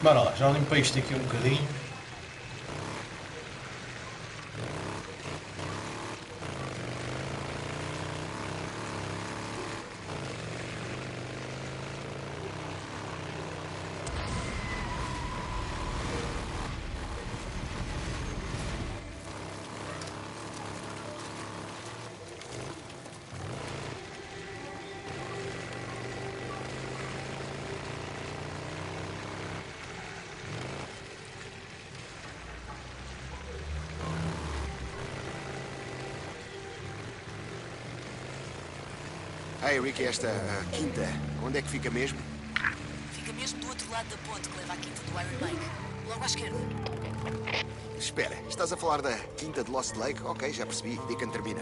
Bora lá, já limpei isto aqui um bocadinho. Ei, Ricky, esta quinta, onde é que fica mesmo? Fica mesmo do outro lado da ponte que leva à quinta do Iron Lake. Logo à esquerda. Espera, estás a falar da quinta de Lost Lake? Ok, já percebi. Deacon termina.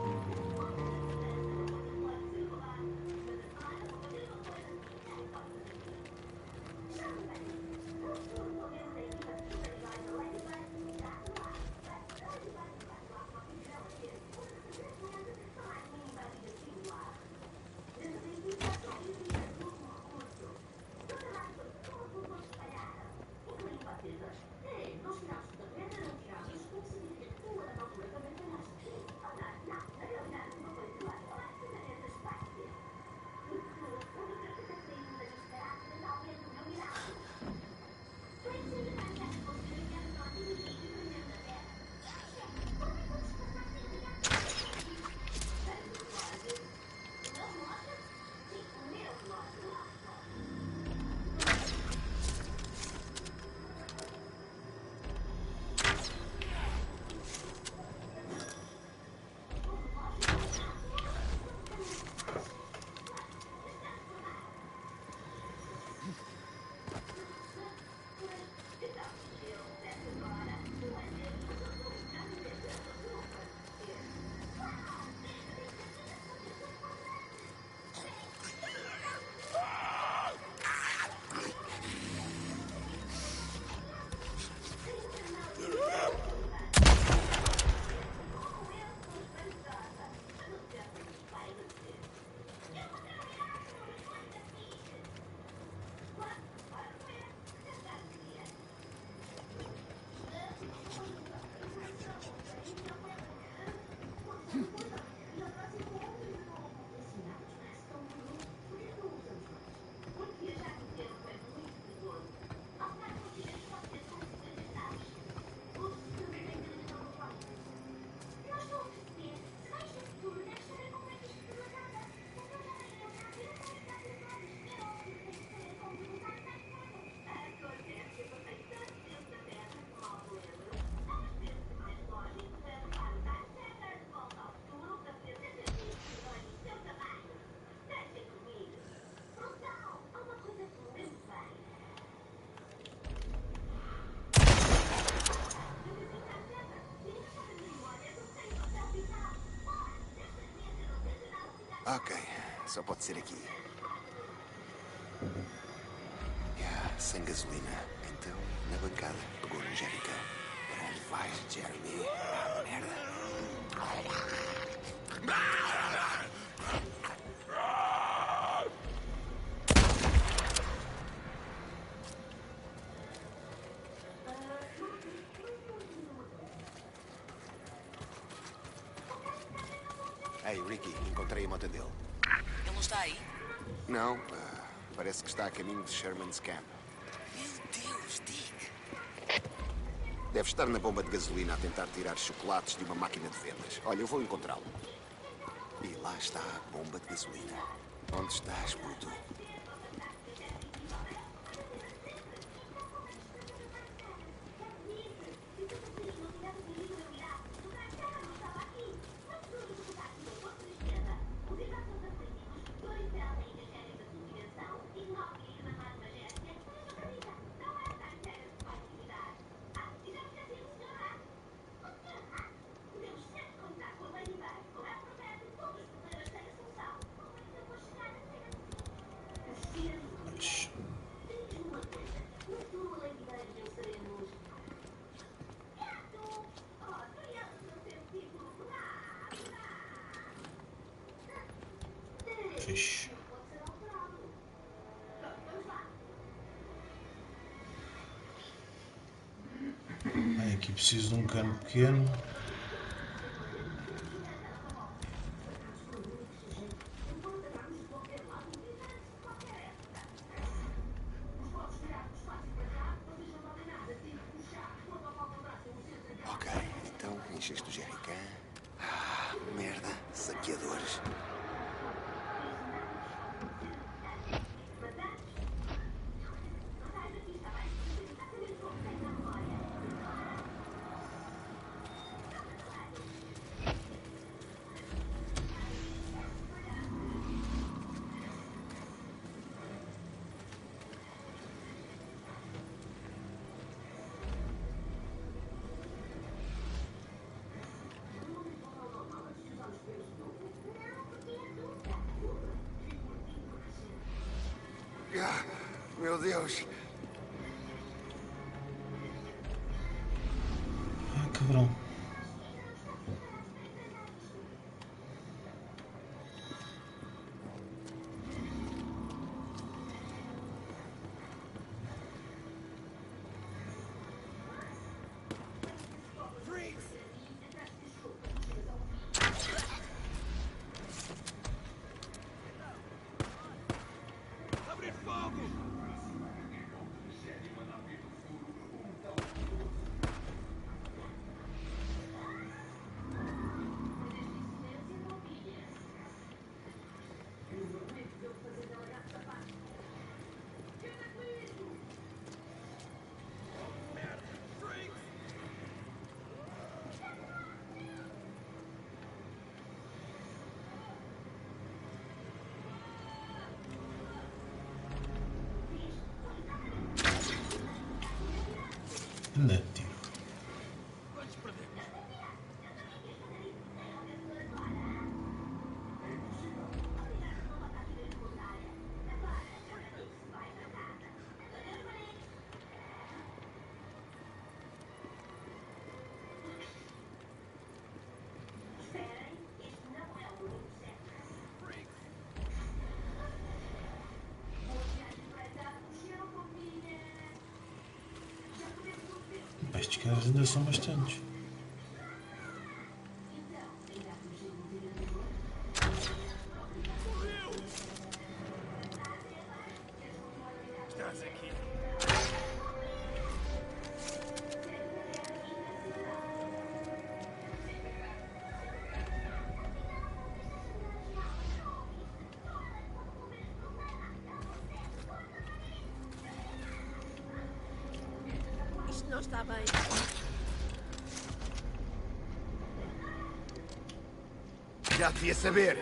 Ok, só pode ser aqui. Sem gasolina. Então, na bancada, pegou no jerrycan. Para onde vais, Jeremy? Ah, merda. Ei, Ricky, encontrei a moto dele. Ele não está aí? Não, parece que está a caminho de Sherman's Camp. Meu Deus, Dick! Deve estar na bomba de gasolina a tentar tirar chocolates de uma máquina de vendas. Olha, eu vou encontrá-lo. E lá está a bomba de gasolina. Onde estás, puto? Mas... Fixe. Aqui preciso de um cano pequeno. Ok, então encheste o jerrycan. Ah, merda, saqueadores. Ah, meu Deus. Ah, cabrão. Anda, tio. Pá, estes caras ainda são bastantes. Isto não está bem. Já devia saber.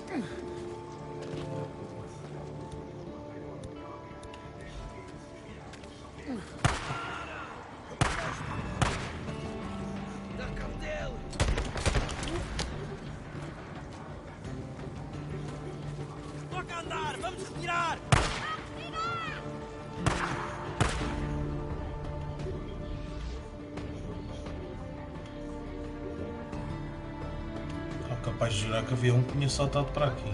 Toca a andar! Vamos retirar! Capaz de jurar que havia um que tinha saltado para aqui.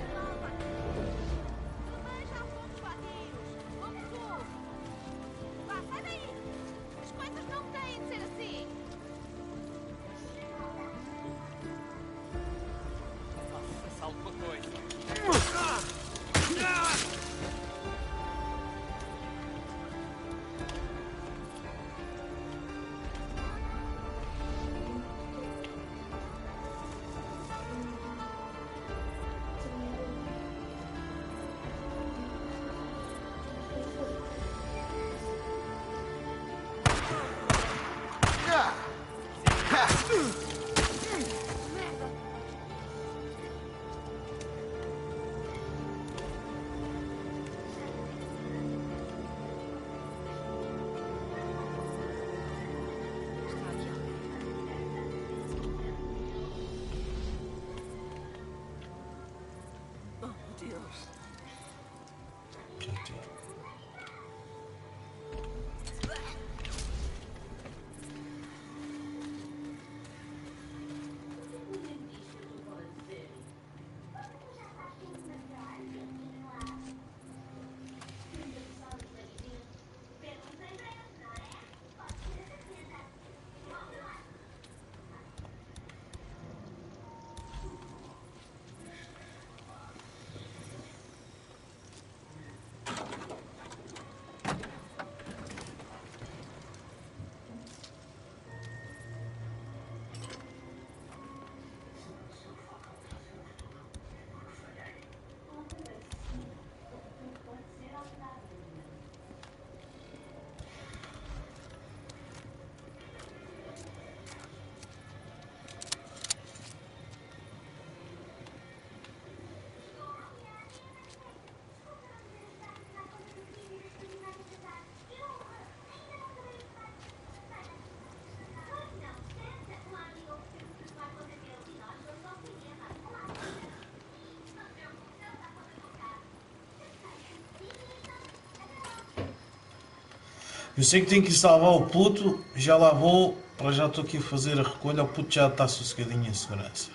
Eu sei que tenho que ir salvar o puto, já lá vou, para já estou aqui a fazer a recolha, o puto já está sossegadinho em segurança.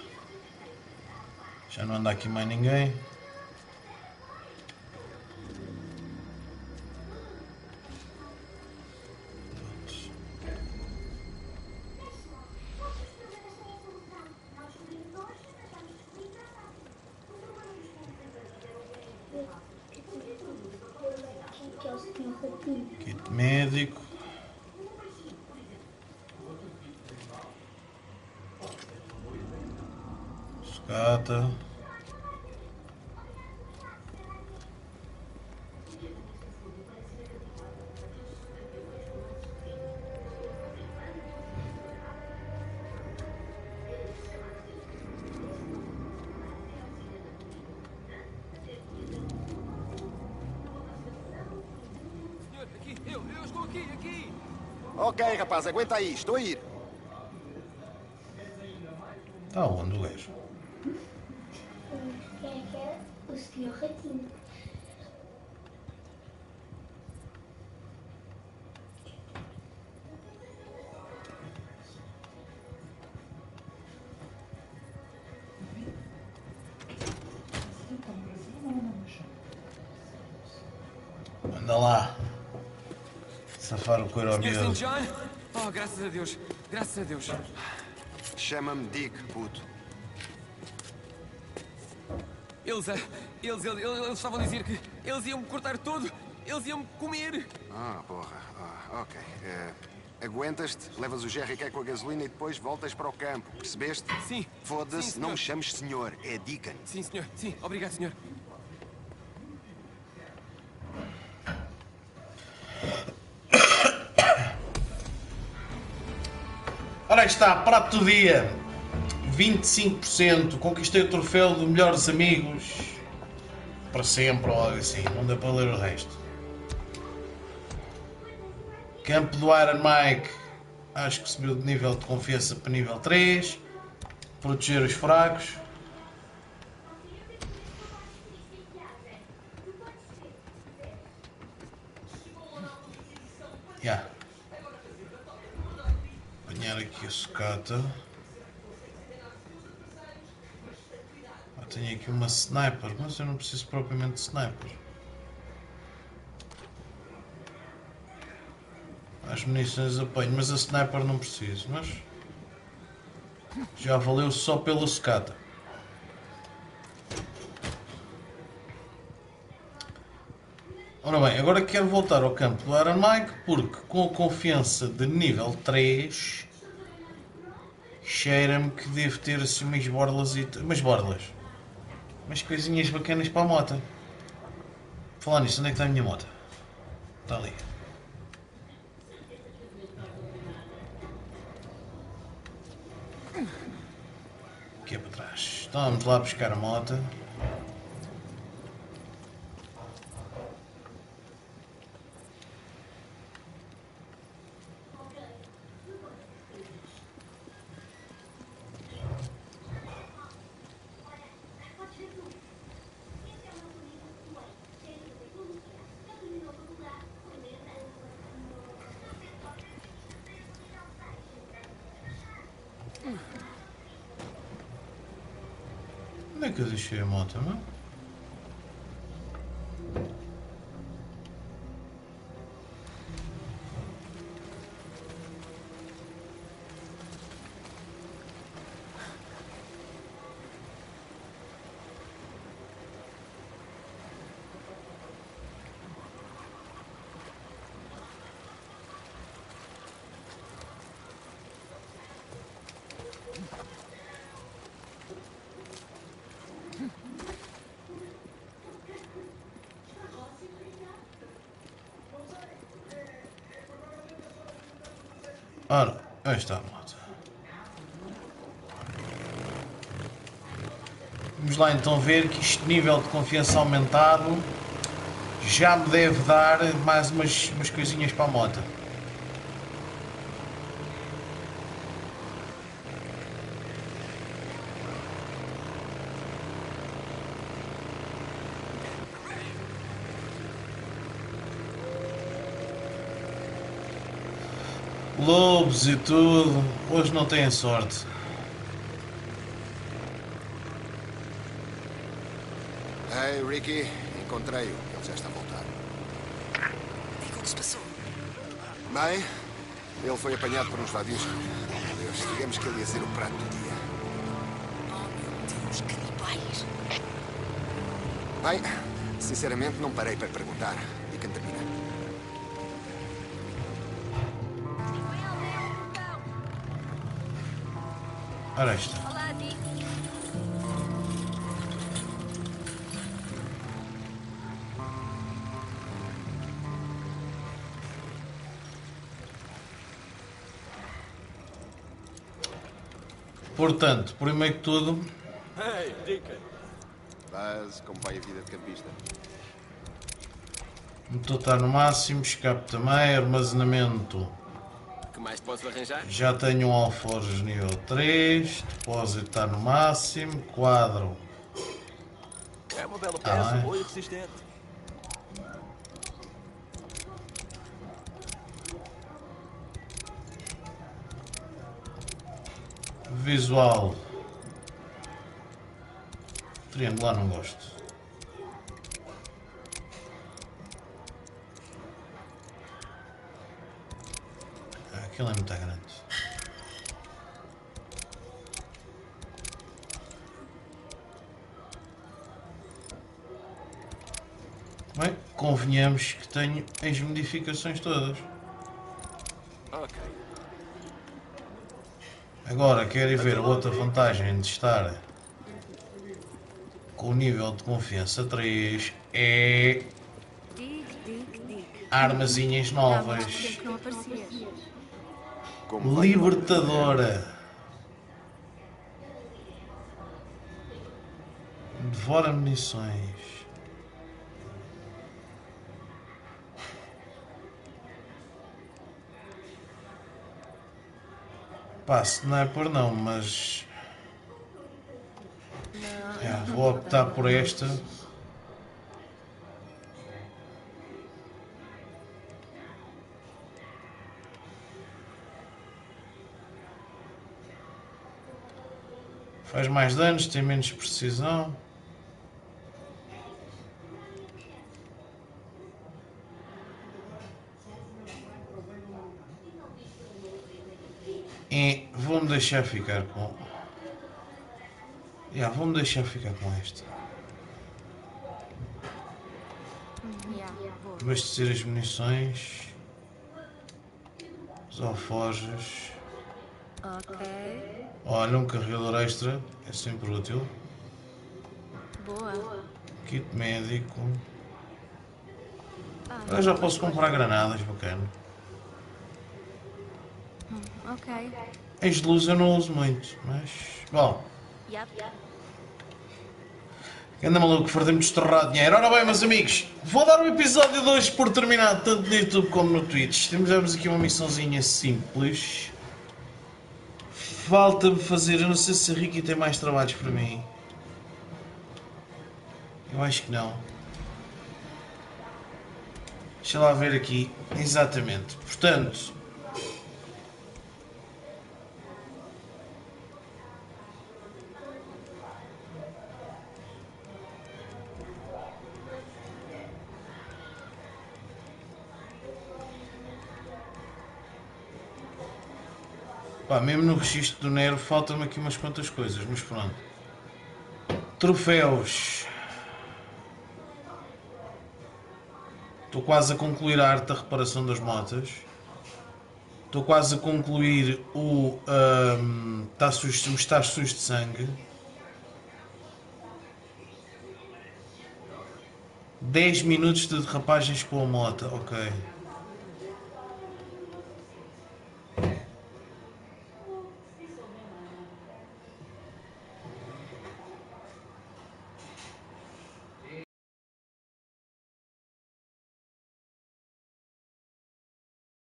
Já não anda aqui mais ninguém. Kit médico. Sucata. Eu estou aqui! Ok, rapaz, aguenta aí, estou a ir. Está onde o gajo? Quem é que era? O senhor Ratinho. Anda lá. Safar o couro ao Sr. miúdo. St. John? Oh, graças a Deus! Graças a Deus! Chama-me Dick, puto. Eles estavam a dizer que eles iam-me cortar todo! Eles iam-me comer! Ah, porra. Ah, ok. Aguentas-te, levas o jerrycan com a gasolina e depois voltas para o campo, percebeste? Sim. Foda-se, Sim, não me senhor. chames senhor, é Deacon. Sim, senhor. Sim, obrigado, senhor. Ora aí está, prato do dia. 25%. Conquistei o troféu de melhores amigos. Para sempre ou algo assim. Não dá para ler o resto. Campo do Iron Mike. Acho que subiu de nível de confiança para nível 3. Proteger os fracos. Yeah. Apanhar aqui a sucata. Tenho aqui uma sniper, mas eu não preciso propriamente de sniper. As munições apanho, mas a sniper não preciso, mas já valeu só pela sucata. Ora bem, agora quero voltar ao campo do Iron Mike, porque com a confiança de nível 3 cheira-me que devo ter assim umas borlas e umas coisinhas bacanas para a moto. Falar nisso, onde é que está a minha moto? Está ali. Aqui é para trás. Então vamos lá buscar a moto. Onde é que eu deixei a moto, não? Ora, aí está a moto. Vamos lá então ver que este nível de confiança aumentado já me deve dar mais umas coisinhas para a moto. Lobos e tudo, hoje não têm sorte. Hey, Ricky, encontrei-o. Ele já está a voltar. Diga o que se passou. Bem, ele foi apanhado por uns vadios. Oh, Deus, digamos que ele ia ser o prato do dia. Oh, meu Deus, canibais. Bem, sinceramente não parei para perguntar. E quem termina? Ora esta. Olá, Dick. Portanto, primeiro que tudo, Hey, Deacon. Mas como vai a vida de campista? o motor está no máximo, escape também, armazenamento. O que mais te posso arranjar? Já tenho um alforjes nível 3, depósito está no máximo, quadro. É uma bela peça, bem. boa e resistente. Visual. Triangular não gosto. Aquilo é muito grande. Bem, convenhamos que tenho as modificações todas. Ok. Agora, quero ir ver a outra vantagem de estar com o nível de confiança 3 é Dick. armazinhas Dá muito novas. tempo que não aparecias. Como vai? Libertadora. Devora munições. Pá, sniper não, mas... vou optar por esta. Faz mais danos, tem menos precisão. E vou-me deixar ficar com... vou-me deixar ficar com esta. Boa. Abastecer as munições. Os alforjes. Ok. Olha, um carregador extra. É sempre útil. Boa. Kit médico. Eu já posso comprar granadas, bacana. Ok. As de luz eu não uso muito, mas... Bom, Yep. anda maluco, fartei-me de estorrar dinheiro. Ora bem, meus amigos, vou dar o episódio 2 por terminado, tanto no YouTube como no Twitch. Temos aqui uma missãozinha simples. Falta-me fazer, eu não sei se a Ricky tem mais trabalhos para mim. Eu acho que não. Deixa lá ver aqui, exatamente. Portanto... Pá, mesmo no registro do Nero faltam-me aqui umas quantas coisas, mas pronto. Troféus. Estou quase a concluir a arte da reparação das motas. Estou quase a concluir o estar sujo de sangue. 10 minutos de derrapagens com a moto, ok.